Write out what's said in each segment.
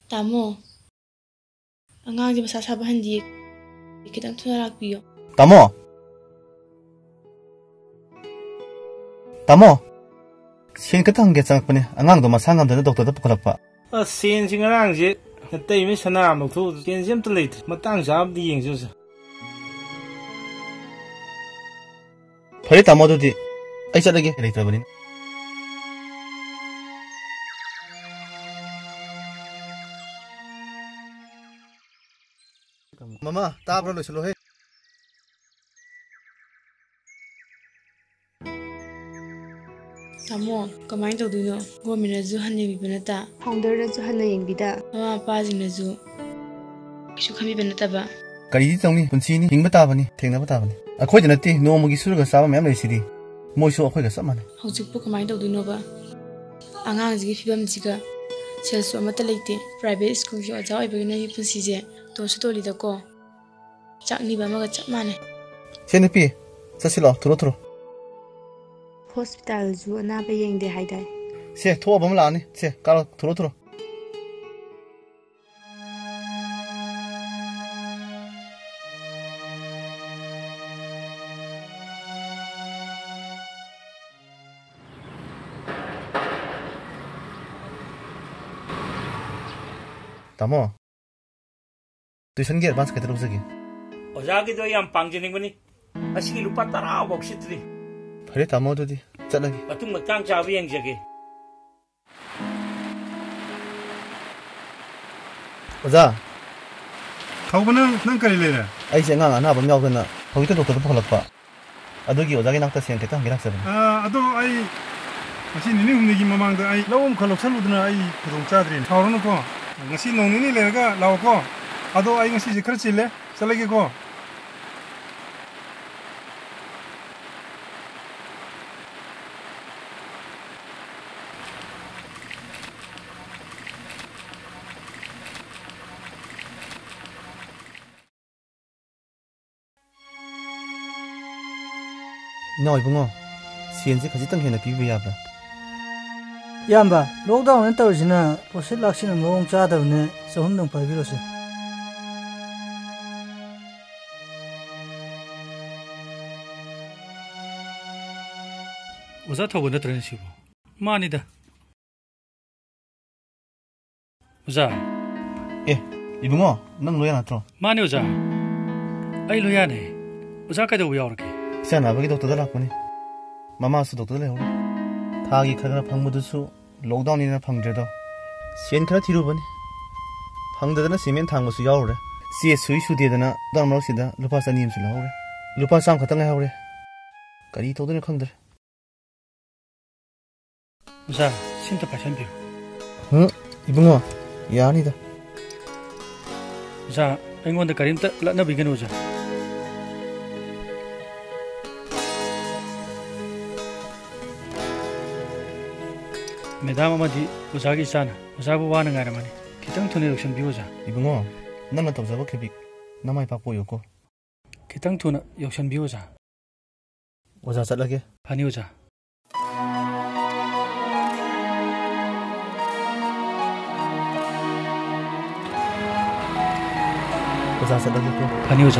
Tamo, angang di masa sabahan di kitang tunalak biyo. Tamo! Tamo! Sin katang get sang pane angang do masangam da doktor da pukalakpa. Sin singarang je tay mi sana mo thu sin jem to late matang jab di yeng ju. Phari tamo do di ai chalage late bani. Mama, tabra lo chalo he. Tamo, kamain to duno, gomina zu hanne bi benata. Founder na zu hanne yeng bida. Mama pa jing na zu. Kishu kami benata ba. Kari di tongni punchi ni hingba tabani, thengna ba tabani. Akhoi janati no mugi surga saba mem lei sidi. Moiso akhoi ga samane. Hojik pu kamain to duno ba. Angang ji fibam jiga. Selsu amata leite. Private school jo aja oi bagina hi punsi je. To su to li da ko. Chakni ba ma ga chap mane. Sene pi. Sasilo thuro. Hospital zu anaba yeng de haidai. Se tho bam la ni. Se kala thuro. Tamo. Tuition ge advance kaitaro sagi. Oja ki do yam pangjing bani. Asigi lupa tara bok sitri. Phari tamo do di chalagi. Matung matang chawi yeng jage. Oja. Thauban nang kari lera. Ai se ngang ana bam yaw dana. Hoi to doktor phalakpa. Adugi oja ge nakta siang keta girak saban. Ado ai ngasi nini humni gi mamang da ai lawum khalok saludna ai khudong chadrin. Thawrano ko. Ngasi nongni lerga law ko. Ado ai ngasi je khar chile chalage ko. Noi bungo. Sian se khaji tang hena pi bi yabra. Yamba, lockdown enter jina posit laksina mong cha da ne sohum dong pai virus. Oza thau na tren sibo. Mani da. Oza. Ibungo, nang loya na tro. Mani oza. Ai loya ne. Oza ka do yaw ke. Sana bagi doktor da lakpani. Mama su doktor le ho. Thagi khagna phangmudu su lockdown ina phangdredo. Sien khara thiru bani. Phangdadana semen thangmu su yawre. Sie sui su de dana darmro sida lupa sanim su lawre. Lupa sam khatang hawre. Kari todane khangdre. Oza, sinta passion biu. Ibungo, yani da. Oza, aingonda karimta latna bigan oza. Medam amadi uzagi sana uzabu wana ngara mani kitang thune auction bi uza Ibungo, nana tawjaba khebik namai pakpo yoko. kitang thuna auction bi uza Oja chatlage. phani uza Oja chatlage ko. phani uza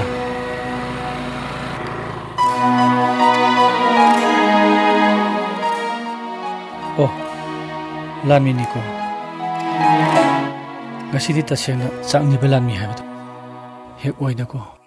oh Lanmi niko ngasidi tasena changni belanmi habito hek oida ko